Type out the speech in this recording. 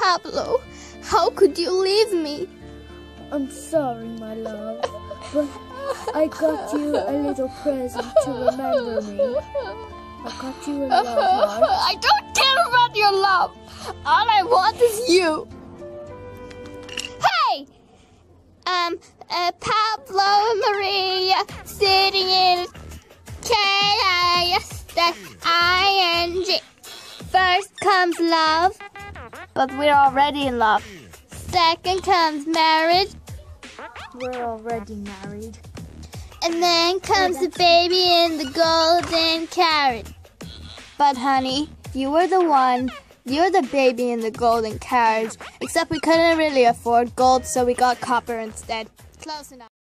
Pablo, how could you leave me? I'm sorry, my love, but I got you a little present to remember me. I got you a love heart. I don't care about your love. All I want is you. Hey! Pablo and Maria sitting in K-I-S-I-N-G. First comes love, but we're already in love. Second comes marriage. We're already married. And then comes the baby in the golden carriage. But honey, you were the one. You're the baby in the golden carriage. Except we couldn't really afford gold, so we got copper instead. Close enough.